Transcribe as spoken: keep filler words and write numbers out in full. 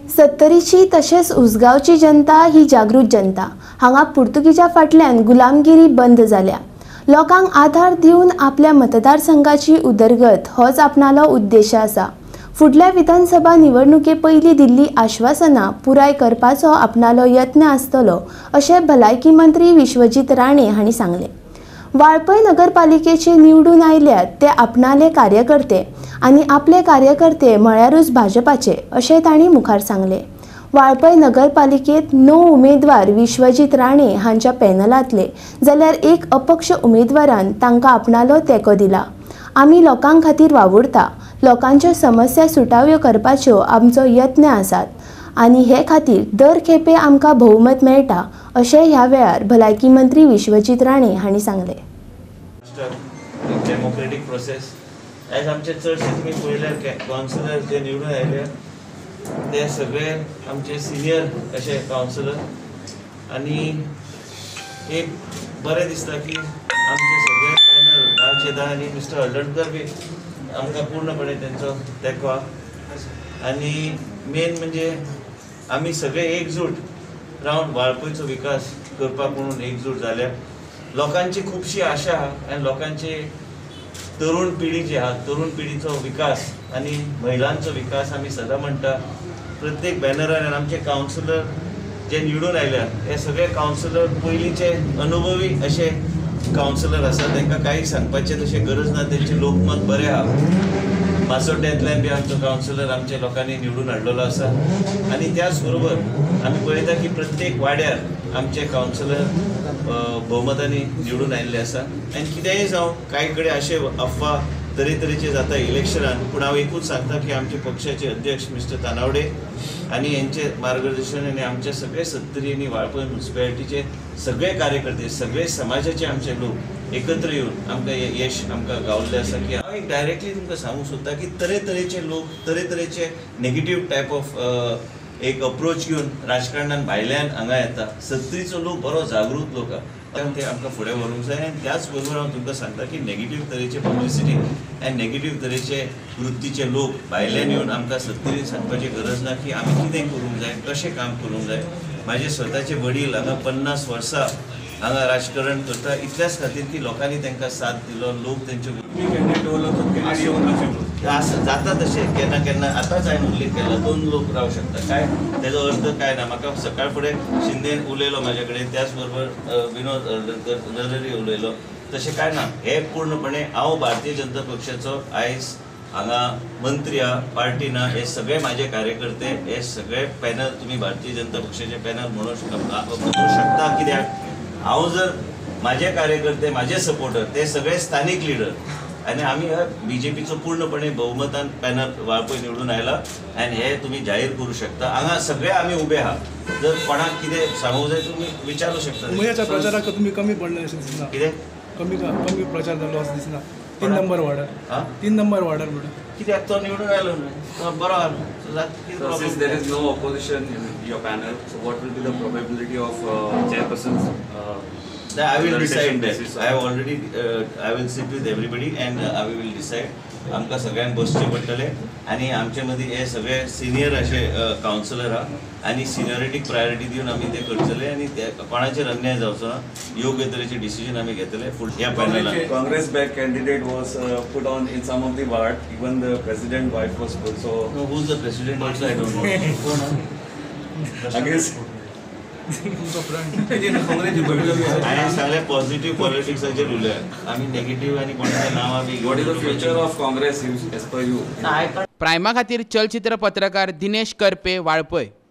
सत्तरीची तशेंच उसगांवची जनता ही जागृत जनता। हांगा पुर्तुगीजा फाटल्यान गुलामगिरी बंद जाल्या। लोकांक आधार दिवन आपल्या मतदारसंघाची उदरगत होच आपणालो उद्देश आसा। फुडल्या विधानसभा निवडणुके पयली दिल्ली आश्वासनां पुराय करपाचो आपणालो यत्न आसतलो अशें भलायकी मंत्री विश्वजीत राणे हांणी सांगले। वाळपय नगरपालिकेचे निवडून आयल्यात ते आपणाले कार्यकर्ते आनी आपले कार्यकर्ते म्हळ्यारूच भाजपाचे अशें तांणी मुखार सांगले। वाळपय नगरपालिकेत णव उमेदवार विश्वजीत राणे हांच्या पॅनलांतले जाल्यार एक अपक्ष उमेदवारान तांकां आपणालो तेंको दिला। आमी लोकां खातीर वावुरता, लोकांच्यो समस्या सुटाव्यो करपाच्यो आमचो यत्न आसात आनी हे खातीर दर खेपे आमकां भोवमत मेळटा अशें ह्या वेळार भलायकी मंत्री विश्वजीत राणे हांणी सांगले। डेमोक्रेटिक प्रोसेस आज आमचे चडशे तुमी पळयल्यार कावन्सिलर जे निवडून आयले ते सगळे आमचे सिनियर अशे कावन्सिलर आनी एक बरें दिसता की आमचे सगळे पॅनल धाचे धा आनी मिस्टर हळदणकर बी आमकां पूर्णपणे तेंचो तेंको आनी मेन म्हणजे आमी सगळे एकजूट रावन वाळपयचो विकास करपाक म्हणून एकजूट जाल्या। लोकांची खुबशी आशा आहा आनी लोकांची तरुण पिढी जी आहा तरुण पिढीचो विकास आनी महिलांचो विकास आमी सदां म्हणटा। प्रत्येक बॅनरान आमचे कावन्सिलर जे निवडून आयल्या हे सगळे कावन्सिलर पयलींचे अनुभवी अशे कावन्सिलर आसा, तांकां काही सांगपाचें तशें गरज ना, तेंचे लोकमत बरें आहा। मासोड्ड्यांतल्यान बी आमचो कावन्सिलर आमच्या लोकांनी निवडून हाडलेलो आसा आनी त्याच बरोबर आमी पळयता की प्रत्येक वाड्यार आमचे कावन्सिलर भोवमतांनी निवडून आयिल्ले आसा। आनी कितेंय जावं कांय कडेन अशे अफवा तरेतरेचे जाता इलेक्शनान, पूण हांव एकूच सांगता की आमचे पक्षाचे अध्यक्ष मिस्टर तानावडे आनी यांचे मार्गदर्शन आनी आमचे सगळे सत्तरी आनी वाळपय म्युनिसिपॅलिटीचे सगळे कार्यकर्ते सगळे समाजाचे आमचे लोक एकत्र येवन आमकां हें यश आमकां गावल्लें आसा की हांव एक डायरेक्टली तुमकां सांगूं सोदता की तरेतरेचे लोक तरेतरेचे नेगेटीव टायप ऑफ एक अप्रोच घेवन राजकारणान भायल्यान हांगा येता। सत्तरीचो लोक बरो जागृत लोक आहा, ते आमकां फुडें व्हरूंक जाय आनी त्याच बरोबर हांव तुमकां सांगता की नेगेटीव तरेचे पब्लिसिटी आनी नेगेटीव तरेचे वृत्तीचे लोक भायल्यान येवन आमकां सत्तरीन सांगपाची गरज ना की आमी कितें करूंक जाय, कशें काम करूंक जाय। म्हाजे स्वताचे वडील हांगा पन्नास वर्सां हांगा राजकारण करता इतल्याच खातीर की लोकांनी तांकां साथ दिलो, लोक तेंच्यो जाता तशें केन्ना केन्ना आतांच हांवें उल्लेख केला दोन लोक रावंक शकता, काय तेजो अर्थ काय ना। म्हाका सकाळ फुडें शिंदेन उलयलो म्हाजे कडेन, त्याच बरोबर विनोद हळदणकर नरहरी उलयलो, तशें काय ना। हे पूर्णपणे हांव भारतीय जनता पक्षाचो आयज हांगा मंत्री आहा, पार्टी ना, हे सगळे माझे कार्यकर्ते, हे सगळे पॅनल तुमी भारतीय जनता पक्षाचे पॅनल म्हणूं शकता। कित्याक हांव जर माझे कार्यकर्ते माझे सपोर्टर ते सगळे स्थानिक लिडर आनी आमी बीजेपीचो पूर्णपणे बहुमतान पॅनल वाळपय निवडून आयला आनी हे तुमी जाहीर करूं शकता। हांगा सगळे आमी उबे आहा, जर कोणाक कितें सांगूंक जाय तुमी विचारूं शकता। उमयाच्या प्रचाराक तुमी कमी पडले अशें दिसना? कितें कमी कमी प्रचार जालो असं दिसना? तीन नंबर वार्डार तीन नंबर वार्डार म्हणून कित्याक तो निवडून आयलो न्हू, बरो आहा। Since there is no opposition in your panel, so what will be the probability of uh, chairpersons? Uh, I will decide that. I have already. Uh, I will sit with everybody and uh, I will decide. आमकां सगळ्यांक बसचें पडटलें आनी आमचे मदीं हे सगळे senior अशे कावन्सिलर आहा आनी सिनियरिटीक प्रायोरिटी दिवन आमी ते करतले आनी कोणाचेर अन्याय जावचो ना, योग्य तरेचे डिसिजन आमी घेतले ह्या पॅनलान। Congress back candidate was uh, put on in some of the ward, even the president wife was put. So no, who's the president also I don't know. I guess हांवें सांगलें पॉझिटिव्ह पॉलिटिक्साचेर उलया, आमी negative आनी कोणाचें नांवां बी। what is the future of Congress as per you? प्रायमा खातीर चलचित्र पत्रकार दिनेश करपे, वाळपय।